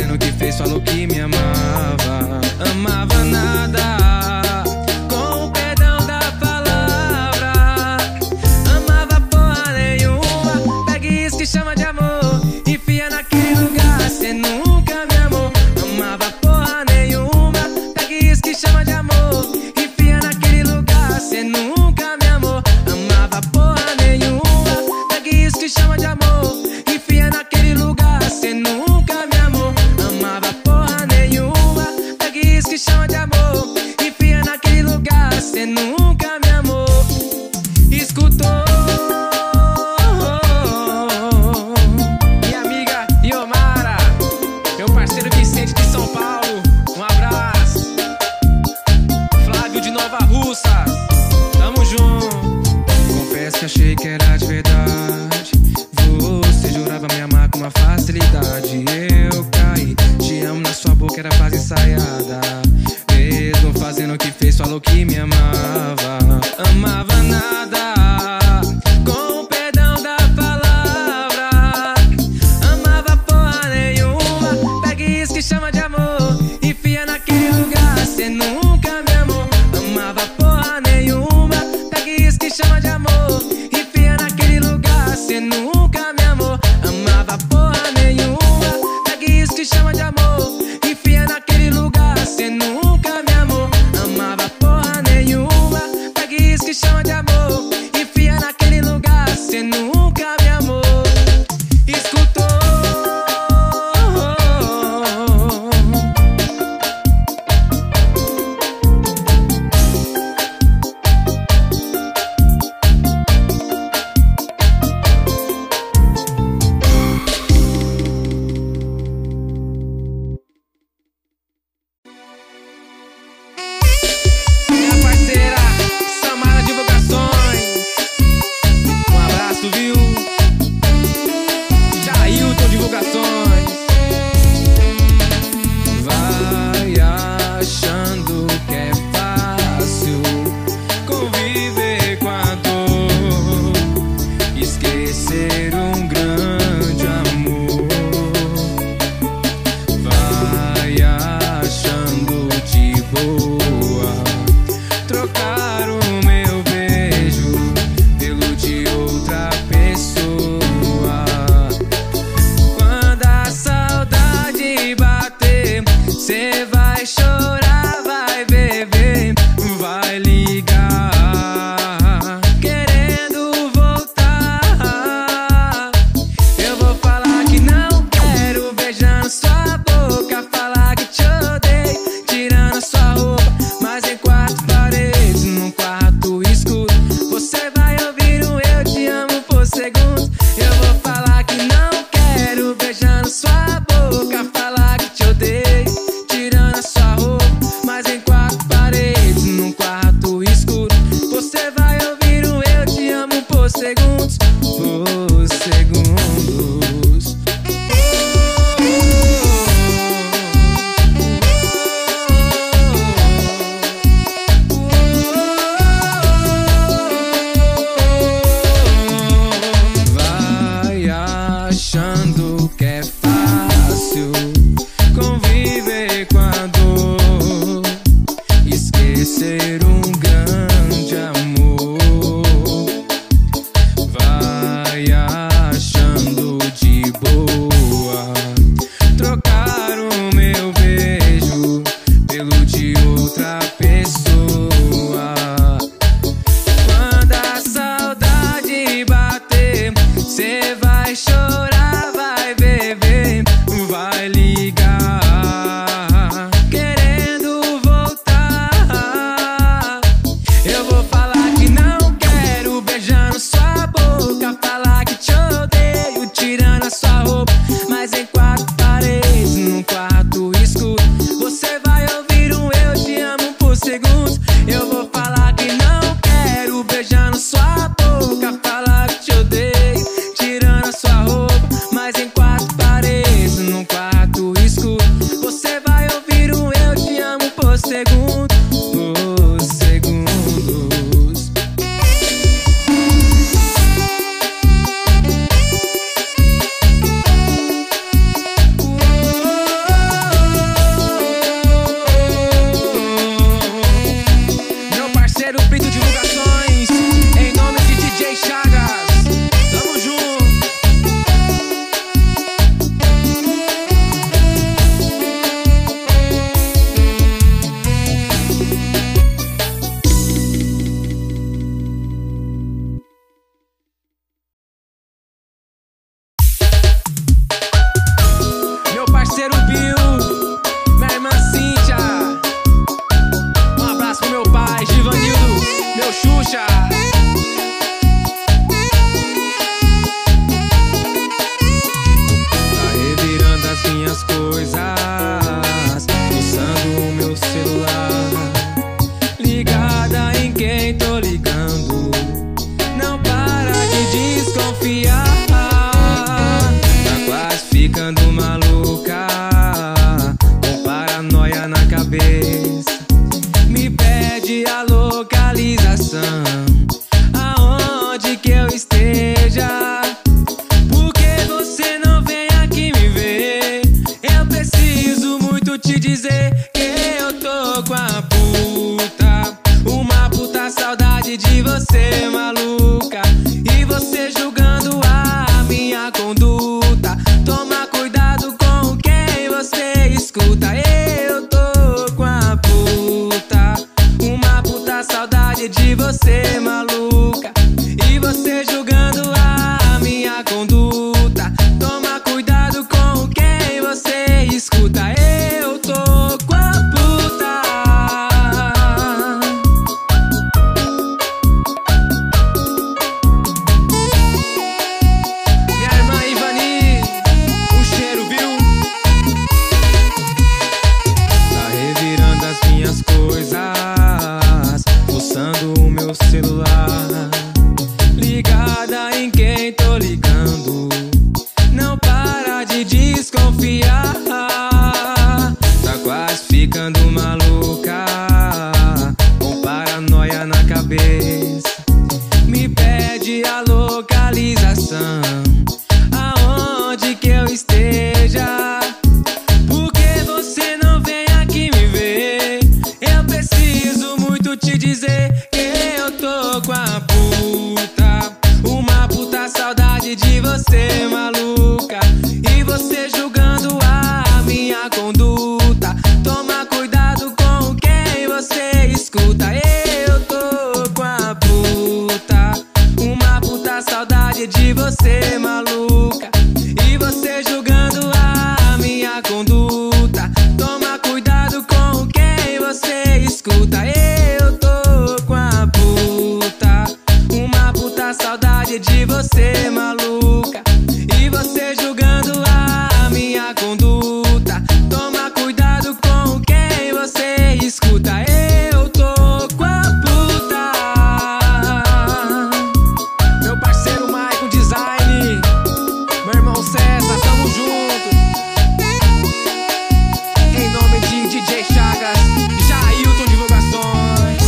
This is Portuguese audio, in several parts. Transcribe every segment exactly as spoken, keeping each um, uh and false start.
fazendo o que fez, falou que me amava. Amava nada, com o perdão da palavra. Amava porra nenhuma. Pega isso que chama de amor, enfia naquele lugar, cê nunca me amou. Amava porra nenhuma. Pega isso que chama de amor, enfia naquele lugar, cê nunca me amou. Amava porra nenhuma. Pega isso que chama de amor, enfia naquele lugar, cê nunca me amou. Amava porra nenhuma. Pega isso que chama de amor, enfia naquele lugar, cê nunca me amou. Escutou? Minha amiga Iomara, meu parceiro Vicente de São Paulo, um abraço. Flávio de Nova Russas, tamo junto. Confesso que achei que era de verdade. Você jurava me amar com uma facilidade. Eu caí, te amo na sua boca, era frase ensaiada. Mesmo fazendo o que fez, falou que me amava. Amava nada, com o perdão da palavra. Amava porra nenhuma. Pega isso que chama de amor, enfia naquele lugar, cê nunca me amou. Amava porra nenhuma. Pega isso que chama de amor, enfia naquele lugar, cê nunca me amou. Amava porra nenhuma. Pega isso que chama de amor, enfia naquele lugar, cê nunca me amou. Amava porra nenhuma. Pega isso que chama de amor, enfia naquele lugar, cê nunca me amou. Escutou? Minha parceira Samara Divulgações, um abraço, viu? Jailton Divulgações. Vai achando que é fácil conviver com a dor, esquecer um grande amor. Vai achando de boa trocar o meu beijo pelo de outra pessoa. Quando quem tô ligando. Não para de desconfiar. Tá quase ficando maluca, com paranoia na cabeça. Me pede a localização, aonde que eu esteja. Por que você não vem aqui me ver? Eu preciso muito te dizer que eu tô com a puta, uma puta saudade de você, maluca. E você julgando a minha conduta. Toma cuidado com quem você escuta. Eu tô com a puta, uma puta saudade de você, maluca. E você julgando a minha conduta. Toma cuidado com quem você escuta. Eu tô com a puta, uma puta saudade de você, maluca. E você julgando a minha conduta. Toma cuidado com quem você escuta. Eu tô com a puta. Meu parceiro Maicon Design, meu irmão César, tamo junto. Em nome de D J Chagas, Jailton Divulgações.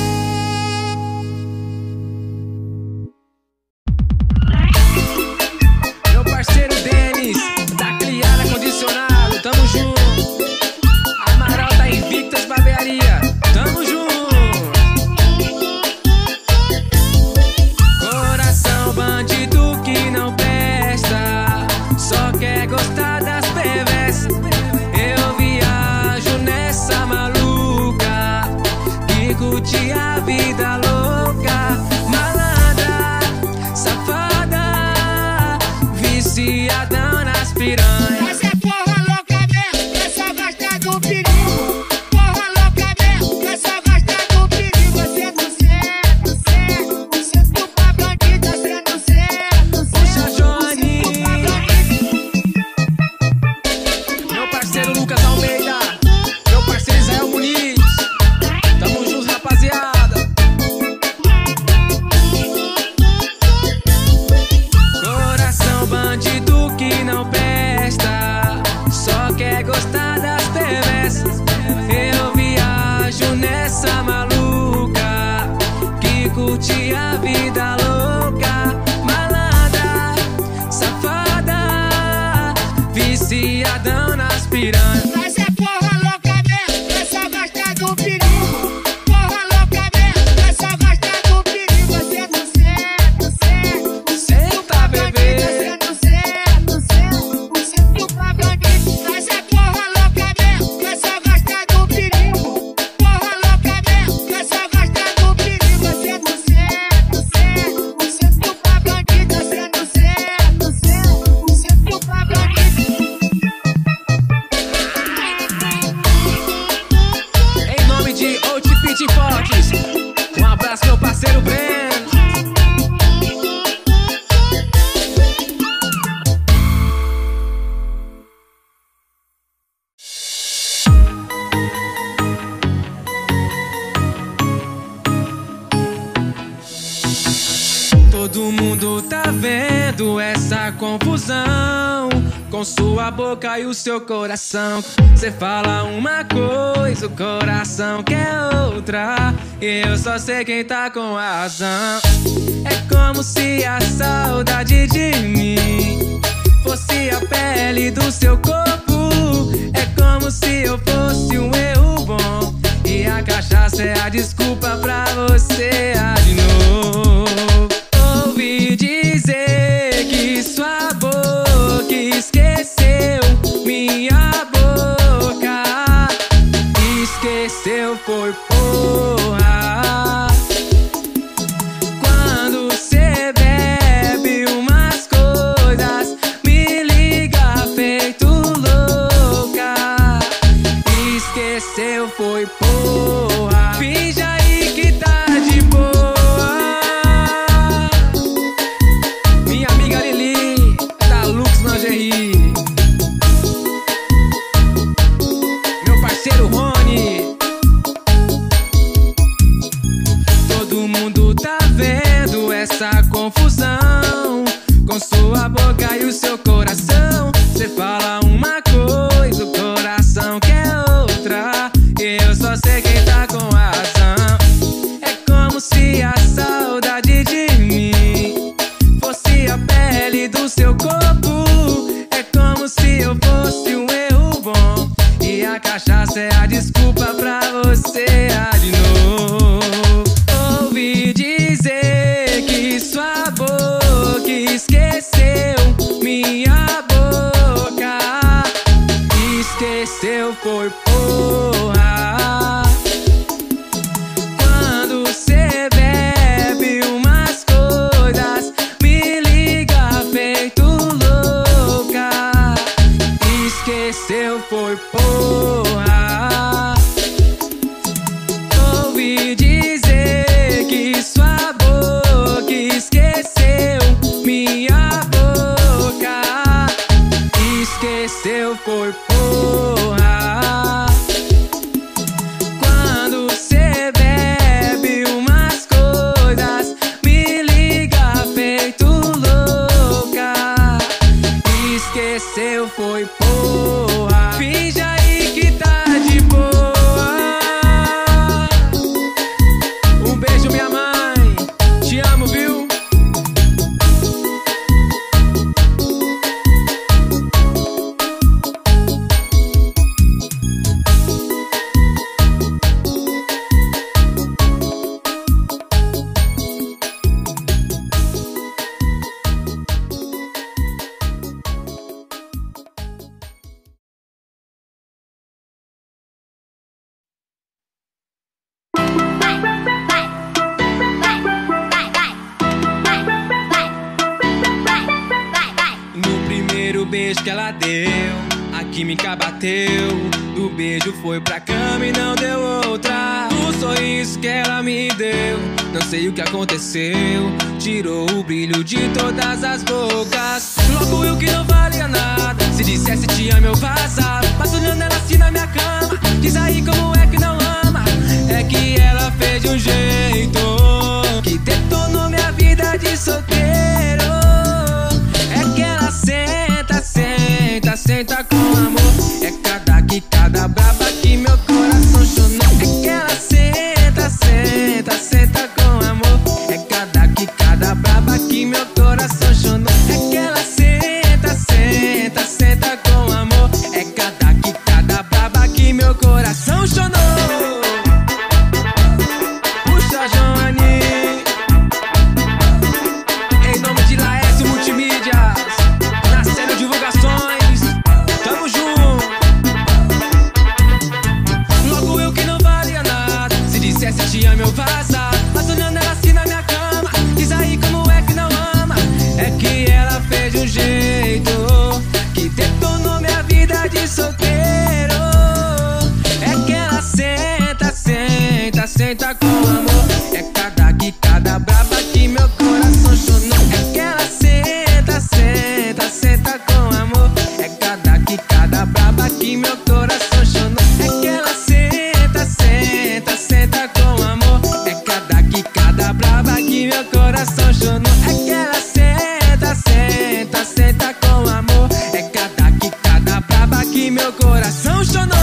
Meu parceiro Denis, da Cliara Condicionado, tamo junto. Amaral da Invictas Barbearia, tamo junto. Coração bandido que não presta, só quer gostar das perversas. Eu viajo nessa maluca, que curte a vida louca. Malandra, safada, viciadão nas piranhas. Mas é porra louca mesmo, que só gosta do perigo. Porra louca mesmo, que só gosta do perigo. Você do certo, certo, certo pra bandida, certo, certo, Puxa, certo, Johnny. certo pra bandida. Meu parceiro Lucas Almeida, meu parceiro Israel Muniz, tamo juntos, rapaziada. Coração bandido que não presta, só quer gostar das perversas. Eu viajo nessa maluca, que curte a vida louca. Malandra, safada, viciadão nas piranhas. Mas é porra louca mesmo, que só gosta do perigo. Porra louca mesmo, que só gosta do perigo. Você do certo, certo, Senta, bebê. certo, certo, certo, certo pra bandida. Mas é porra louca mesmo, que só gosta do perigo. Porra louca mesmo, que só gosta do perigo. Você do certo, certo, certo pra bandida. Certo, certo, certo, certo pra bandida. Em nome de Outfit Fortes, um abraço meu parceiro Breno. Todo mundo tá vendo essa confusão, com sua boca e o seu coração. Cê fala uma coisa, o coração quer outra, e eu só sei quem tá com a razão. É como se a saudade de mim fosse a pele do seu corpo. É como se eu fosse um erro bom, e a cachaça é a desculpa pra você ah, de novo. Ouvi dizer que sua boca esqueceu minha boca. Esqueceu foi porra. Quando cê bebe umas coisas, me liga feito louca. Esqueceu foi porra. Finge aí que tá de boa. foi porra. Quando cê bebe umas coisas, me liga feito louca. Esqueceu, foi porra. Finge aí que tá de boa. Um beijo, minha mãe, te amo, viu? Beijo que ela deu, a química bateu. Do beijo foi pra cama e não deu outra. O sorriso que ela me deu, não sei o que aconteceu, tirou o brilho de todas as bocas. Logo eu que não valia nada, se dissesse te amo eu vazava. Mas olhando ela assim na minha cama, diz aí como é que não ama. É que ela fez de um jeito que detonou minha vida de solteiro. É que ela senta, senta, senta com amor. É cada quicada braba que meu coração chonou. É que ela senta, senta, senta com amor. É cada quicada braba que meu coração chonou. É que ela senta, senta, senta com amor. É cada quicada braba que meu coração chonou. Puxa, Johnny, em nome de Laércio Multimídias, Nascendo Divulgações, tamo junto. Logo eu que não valia nada, se dissesse te amo eu vazava. Mas olhando ela assim na minha cama, diz aí como é que não ama. É que ela fez de um jeito que detonou minha vida de solteiro. É que ela senta, senta, senta com amor. É cada quicada braba que meu coração chonou. É que ela senta, senta, senta com amor. É cada quicada braba que meu coração chonou. É que ela senta, senta, senta com amor. É cada quicada braba que meu coração chonou. É que ela senta, senta, senta com amor. É cada quicada braba que meu coração chonou.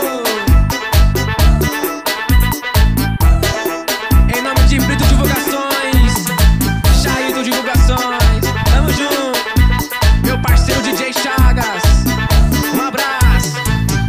Em nome de Brito Divulgações, Jailton Divulgações, tamo junto. Meu parceiro D J Chagas, um abraço.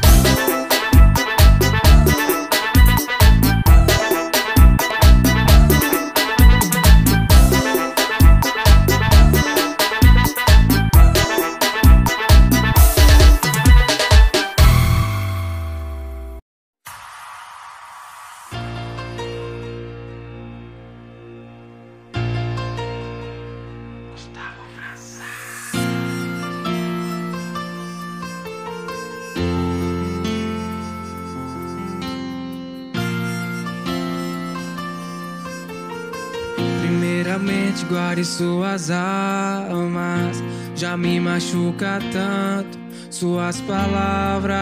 Primeiramente guarde suas almas, já me machuca tanto suas palavras.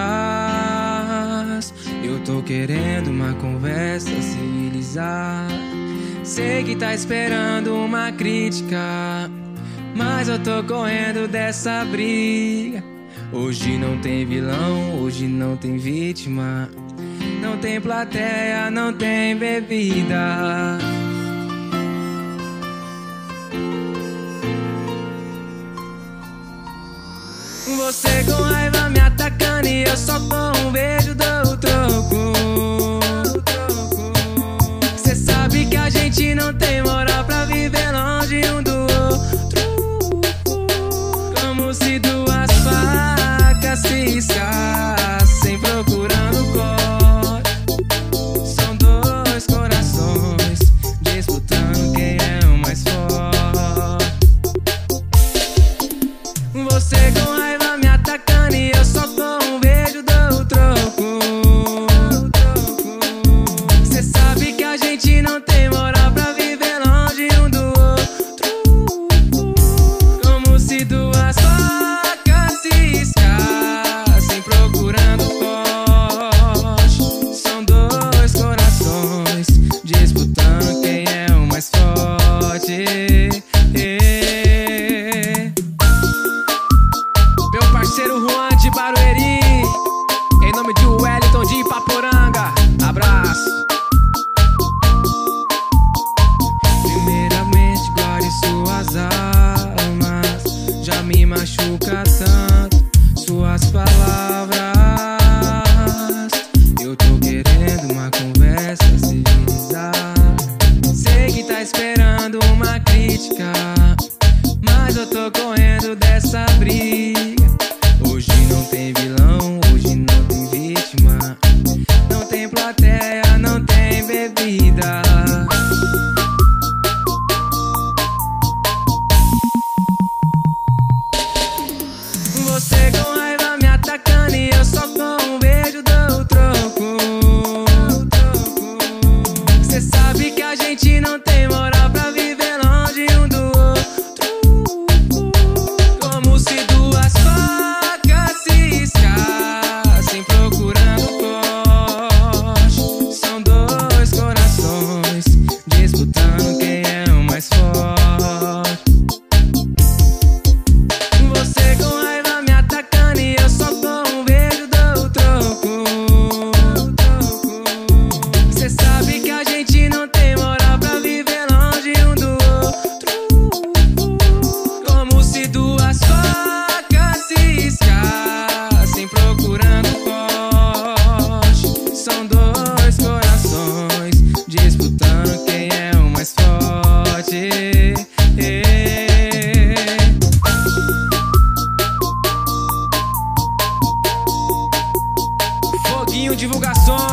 Eu tô querendo uma conversa civilizada. Sei que tá esperando uma crítica, mas eu tô correndo dessa briga. Hoje não tem vilão, hoje não tem vítima, não tem plateia, não tem bebida. Você com raiva me atacando e eu só com um beijo dou o troco. Cê sabe que a gente não tem moral pra viver longe um do outro. Como se duas facas se riscassem procurando corte. São dois corações disputando quem é o mais forte. Você com raiva me atacando e eu só com um beijo dou o troco. Cê sabe que a gente não tem moral pra viver longe um do outro. Como se duas facas se riscassem me machuca tanto suas palavras. Eu tô querendo uma conversa civilizada. Sei que tá esperando uma crítica, mas eu tô correndo dessa briga. Hoje não tem vilão, hoje não tem vítima, não tem plateia, não tem bebida. Você com raiva me atacando e eu só com um beijo dou o troco. Cê sabe que a gente não tem moral pra viver longe um do outro. Como se duas facas se escassem procurando corte. São dois corações disputando quem é o mais forte. Você com raiva me atacando e eu só com um beijo dou o troco. Cê sabe que a gente não tem moral pra viver longe um do outro. Como se duas facas se escassem procurando corte. São dois corações disputando quem é o mais forte. Foguinho Divulgações.